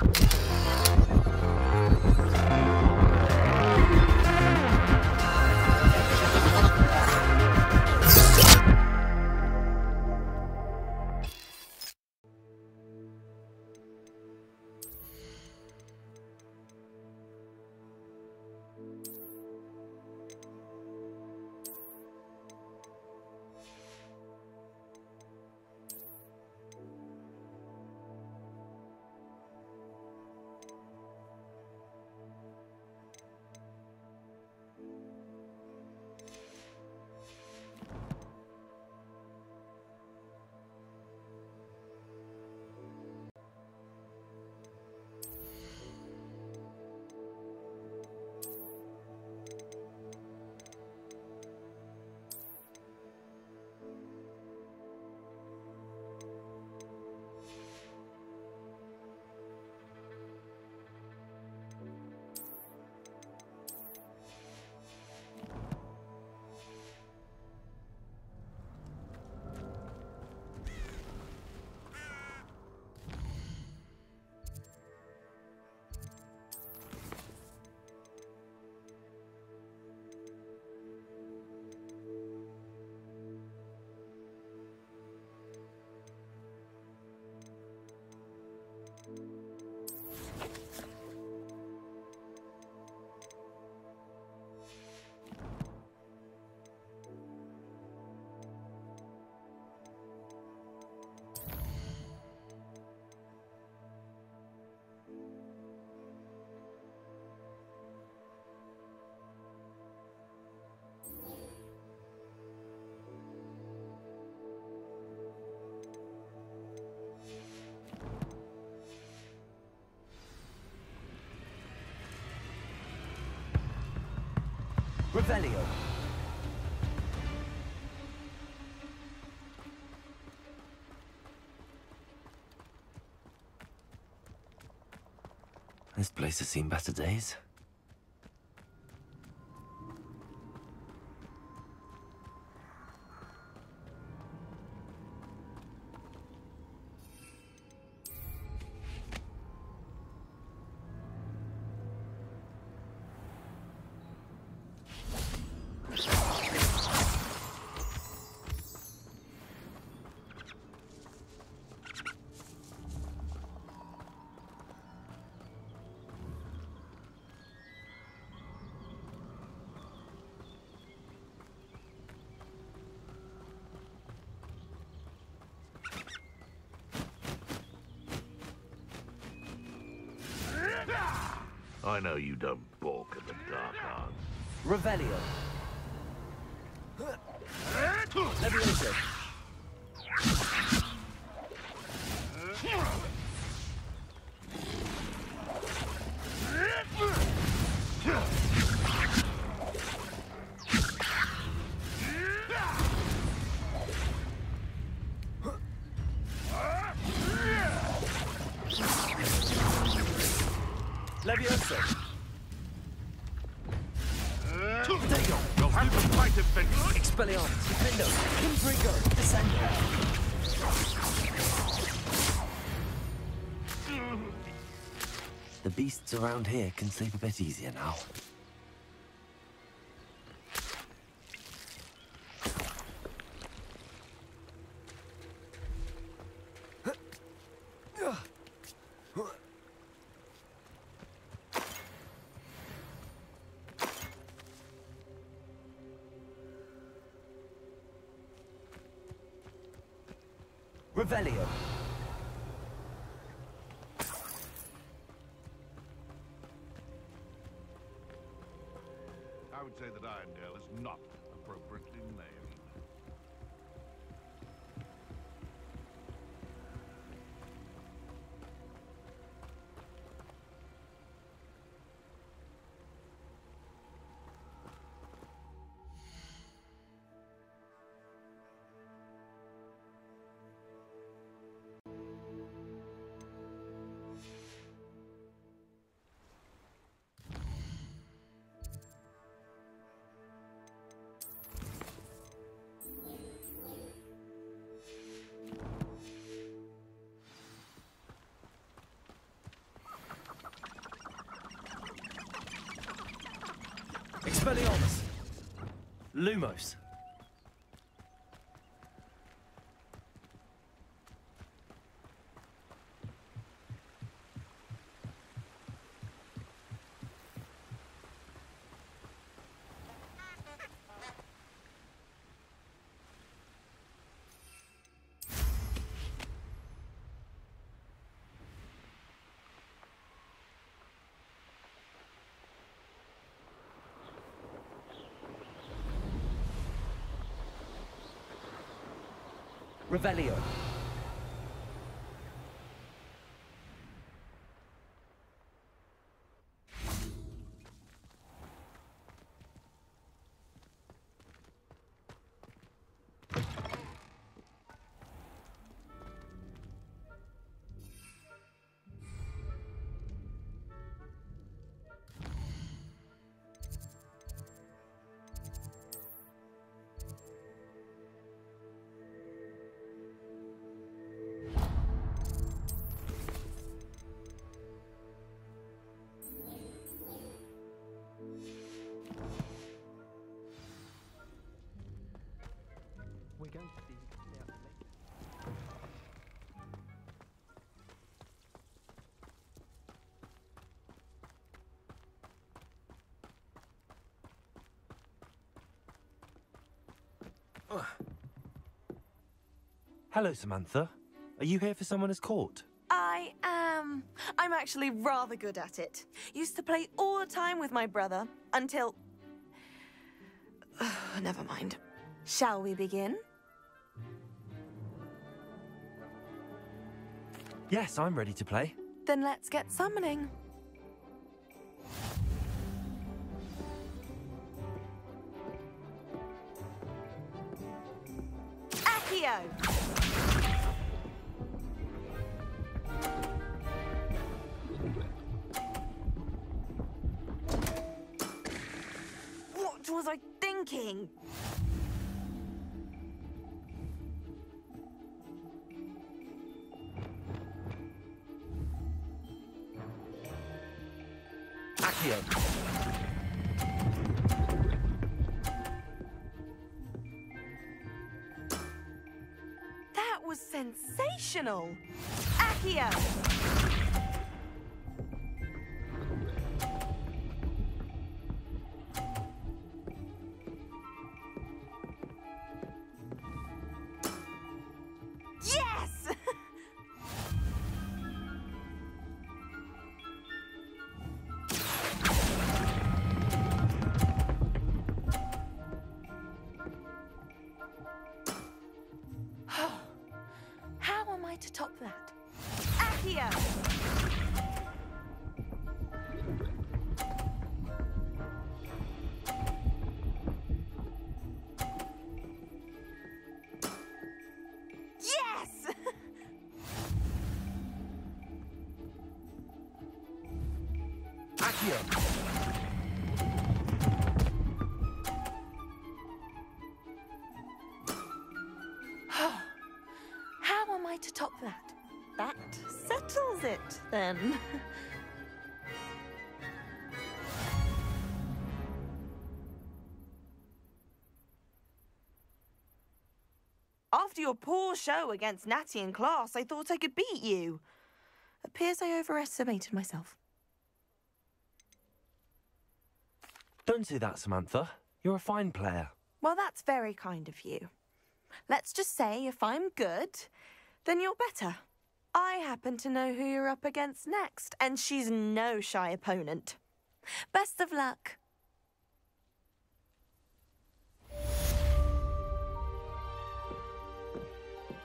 Revelio. This place has seen better days. I know you don't balk at the dark arts. Revelio. Levioso. Levioso. You'll have to fight it, Vince. Expelliarmus. Defendo. Imbrigo. Descendo. The beasts around here can sleep a bit easier now. Revelio. I would say that Irondale is not appropriately named. Expelliarmus. Lumos. Revelio. We're going to be out later. Hello, Samantha. Are you here for Summoner's Court? I am. I'm actually rather good at it. Used to play all the time with my brother until... Never mind. Shall we begin? Yes, I'm ready to play. Then let's get summoning. Accio! What was I thinking? Accio. That was sensational! Accio! Yes! How am I to top that? Accio! Yes! Accio. How am I to top that? That settles it, then. After your poor show against Natty in class, I thought I could beat you. Appears I overestimated myself. Don't say that, Samantha. You're a fine player. Well, that's very kind of you. Let's just say if I'm good, then you're better. I happen to know who you're up against next, and she's no shy opponent. Best of luck.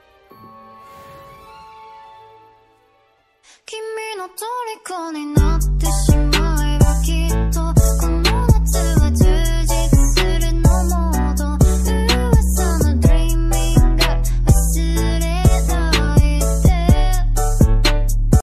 Kimi no 虜になって